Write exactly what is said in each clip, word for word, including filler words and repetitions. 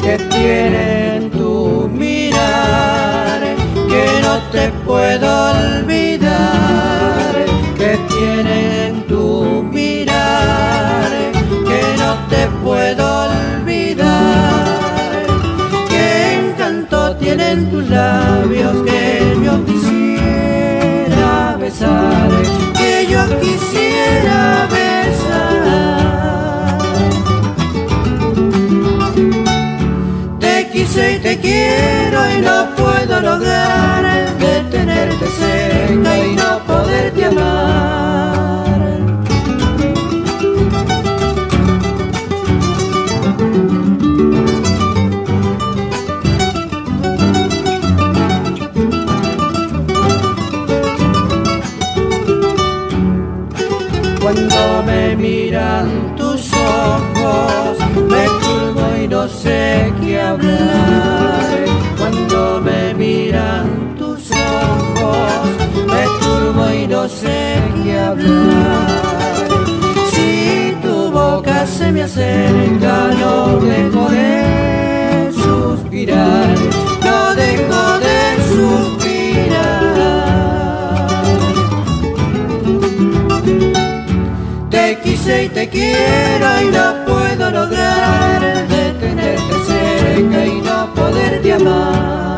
que tiene en tu mirar, que no te puedo olvidar, que tiene en tu mirar, que no te puedo olvidar. Qué encanto tienen tus labios que yo quisiera besar, que yo quisiera besar. Te quise y te quiero y no puedo lograr detenerte cerca y no poderte amar. Cuando me miran tus ojos, me turbo y no sé qué hablar. Cuando me miran tus ojos, me turbo y no sé qué hablar. Si tu boca se me acerca, no dejo de suspirar, no dejo de suspirar. Te quise y te quiero y no puedo lograr detenerte cerca y no poderte amar.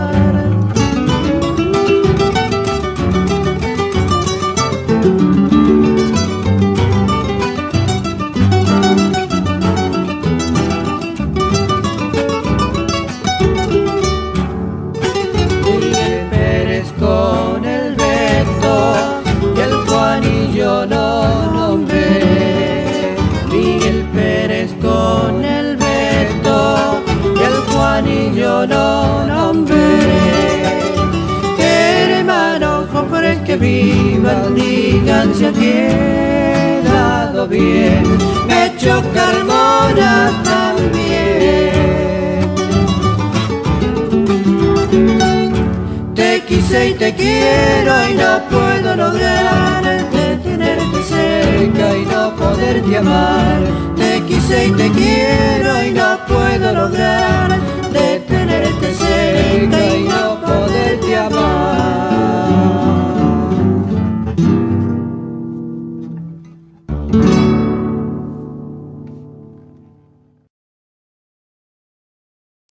Miguel Pérez con el Beto y el Juanillo no nombré. Miguel Pérez con el Beto y el Juanillo no nombré. Hermanos jóvenes que vivan, digan si ha quedado bien. Me choca Carmona también. Te quise y te quiero y no puedo lograr detenerte cerca y no poderte amar. Te quise y te quiero y no puedo lograr detenerte cerca y